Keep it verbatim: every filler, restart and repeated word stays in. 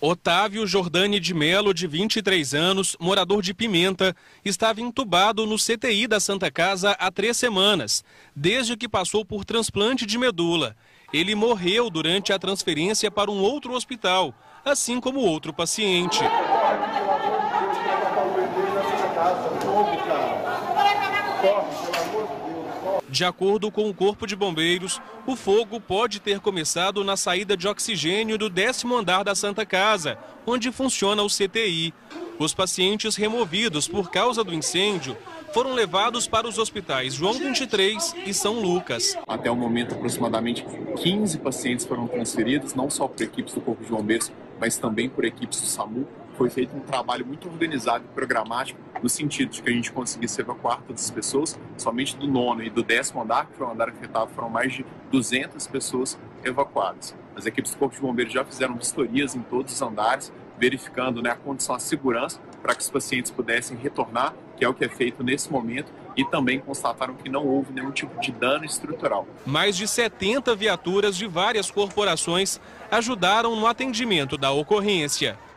Otávio Jordani de Melo, de vinte e três anos, morador de Pimenta, estava entubado no C T I da Santa Casa há três semanas, desde que passou por transplante de medula. Ele morreu durante a transferência para um outro hospital, assim como outro paciente. De acordo com o Corpo de Bombeiros, o fogo pode ter começado na saída de oxigênio do décimo andar da Santa Casa, onde funciona o C T I. Os pacientes removidos por causa do incêndio foram levados para os hospitais João vinte e três e São Lucas. Até o momento, aproximadamente quinze pacientes foram transferidos, não só por equipes do Corpo de Bombeiros, mas também por equipes do SAMU. Foi feito um trabalho muito organizado e programático, no sentido de que a gente conseguisse evacuar todas as pessoas. Somente do nono e do décimo andar, que foi o andar afetado, foram mais de duzentas pessoas evacuadas. As equipes do Corpo de Bombeiros já fizeram vistorias em todos os andares, verificando, né, a condição de segurança para que os pacientes pudessem retornar, que é o que é feito nesse momento, e também constataram que não houve nenhum tipo de dano estrutural. Mais de setenta viaturas de várias corporações ajudaram no atendimento da ocorrência.